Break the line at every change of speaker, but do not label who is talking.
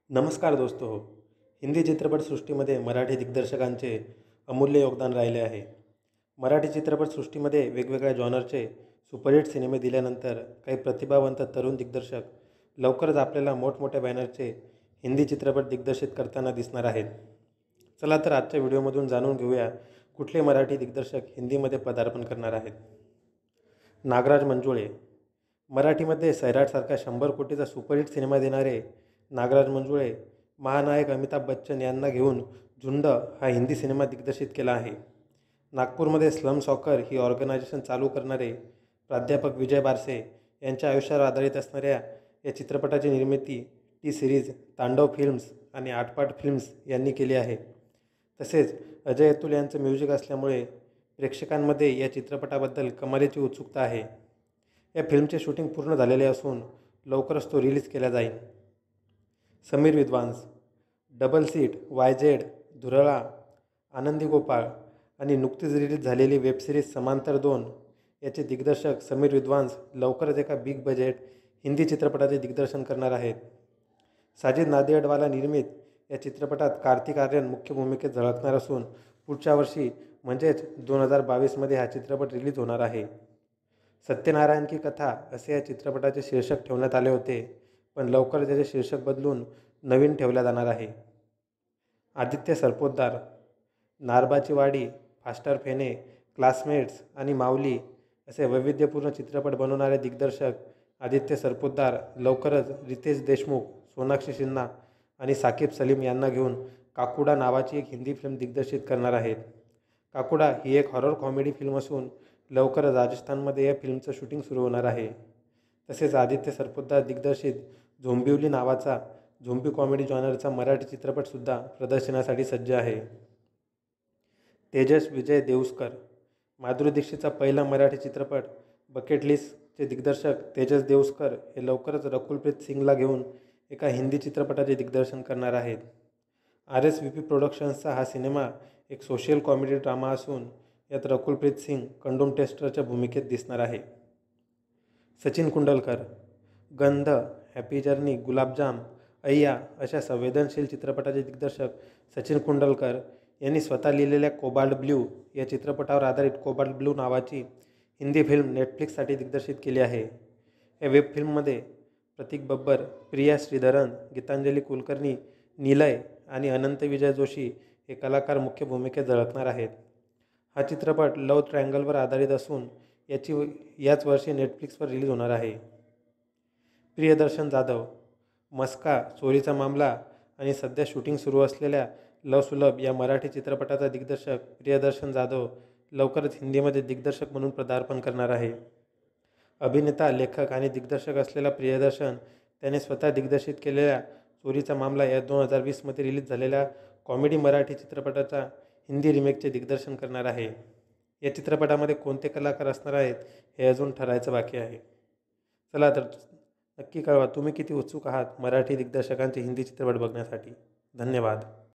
नमस्कार दोस्तों हो. हिंदी चित्रपटसृष्टीमध्ये मराठी दिग्दर्शकांचे अमूल्य योगदान राहिले आहे. मराठी चित्रपटसृष्टीमध्ये वेगवेगळ्या जॉनरचे सुपरहिट सिनेमे दिल्यानंतर काही प्रतिभावंत तरुण दिग्दर्शक लवकरच आपल्याला मोठमोठ्या बॅनरचे हिंदी चित्रपट दिग्दर्शित करताना दिसणार आहेत. चला तर आजच्या व्हिडिओमधून जाणून घेऊया कुठले मराठी दिग्दर्शक हिंदीमध्ये पदार्पण करणार आहेत. नागराज मंजुळे. मराठीमध्ये सैराटसारखा 100 कोटीचा सुपरहिट सिनेमा देणारे नागराज मंजुळे महानायक अमिताभ बच्चन यांना घेऊन झुंड हा हिंदी सिनेमा दिग्दर्शित केला आहे. नागपूरमध्ये स्लम सॉकर ही ऑर्गनायझेशन चालू करणारे प्राध्यापक विजय बारसे यांच्या आयुष्यावर आधारित असणाऱ्या या चित्रपटाची निर्मिती टी सिरीज तांडव फिल्म्स आणि आटपाट फिल्म्स यांनी केली आहे. तसेच अजय अतुल यांचं म्युझिक असल्यामुळे प्रेक्षकांमध्ये या चित्रपटाबद्दल कमालीची उत्सुकता आहे. या फिल्मचे शूटिंग पूर्ण झालेले असून लवकरच तो रिलीज केला जाईल. Sameer Vidwans. Double seat, YZ, Dhurala, Anandi Gopal आणि नुकतीच रिलीज झालेली वेबसिरीज समांतर 2 याचे दिग्दर्शक समीर विद्वांस लवकरच एका बिग बजेट हिंदी चित्रपटाचे दिग्दर्शन करणार आहेत. साजिद नादियाडवाला निर्मित या चित्रपटात कार्तिक आर्यन मुख्य भूमिकेत झळकणार असून पुढच्या वर्षी म्हणजेच 2022मध्ये हा चित्रपट रिलीज होणार आहे. सत्यनारायण की कथा असे या चित्रपटाचे शीर्षक ठेवण्यात आले होते, पण लवकर त्याचे शीर्षक बदलून नवीन ठेवल्या जाणार आहे. आदित्य सरपोतदार. नारबाची वाडी, फास्टर फेणे, क्लासमेट्स आणि माऊली असे वैविध्यपूर्ण चित्रपट बनवणारे दिग्दर्शक आदित्य सरपोतदार लवकरच रितेश देशमुख, सोनाक्षी सिन्हा आणि साकीब सलीम यांना घेऊन काकुडा नावाची एक हिंदी फिल्म दिग्दर्शित करणार आहेत. काकुडा ही एक हॉरर कॉमेडी फिल्म असून लवकरच राजस्थानमध्ये या फिल्मचं शूटिंग सुरू होणार आहे. तसेच आदित्य सरपोतदार दिग्दर्शित झोंबिवली नावाचा झोंबी कॉमेडी जॉनरचा मराठी चित्रपटसुद्धा प्रदर्शनासाठी सज्ज आहे. तेजस विजय देऊस्कर. माधुरी दीक्षितचा पहिला मराठी चित्रपट बकेट लिस्टचे दिग्दर्शक तेजस देऊस्कर हे लवकरच रकुलप्रीत सिंगला घेऊन एका हिंदी चित्रपटाचे दिग्दर्शन करणार आहेत. RSVP प्रोडक्शन्सचा हा सिनेमा एक सोशल कॉमेडी ड्रामा असून यात रकुलप्रीत सिंग कंडोम टेस्टरच्या भूमिकेत दिसणार आहे. सचिन कुंडलकर. गंध, हॅपी जर्नी, गुलाबजाम, अय्या अशा संवेदनशील चित्रपटाचे दिग्दर्शक सचिन कुंडलकर यांनी स्वतः लिहिलेल्या कोबाल्ट ब्ल्यू या चित्रपटावर आधारित कोबाल्ट ब्ल्यू नावाची हिंदी फिल्म नेटफ्लिक्ससाठी दिग्दर्शित केली आहे. या वेब फिल्ममध्ये प्रतीक बब्बर, प्रिया श्रीधरन, गीतांजली कुलकर्णी, निलय आणि अनंत विजय जोशी हे कलाकार मुख्य भूमिकेत झळकणार आहेत. हा चित्रपट लव्ह ट्रायंगलवर आधारित असून याच वर्षी नेटफ्लिक्सवर रिलीज होणार आहे. प्रियदर्शन जाधव. मस्का, चोरीचा मामला आणि सध्या शूटिंग सुरू असलेल्या लव सुलभ या मराठी चित्रपटाचा दिग्दर्शक प्रियदर्शन जाधव लवकरच हिंदीमध्ये दिग्दर्शक म्हणून पदार्पण करणार आहे. अभिनेता, लेखक आणि दिग्दर्शक असलेला प्रियदर्शन त्याने स्वतः दिग्दर्शित केलेल्या चोरीचा मामला या 2020मध्ये रिलीज झालेल्या कॉमेडी मराठी चित्रपटाचा हिंदी रिमेकचे दिग्दर्शन करणार आहे. या चित्रपटामध्ये कोणते कलाकार असणार आहेत हे अजून ठरायचं बाकी आहे. चला तर नक्की कळवा तुम्ही किती उत्सुक आहात मराठी दिग्दर्शकांचे हिंदी चित्रपट बघण्यासाठी. धन्यवाद.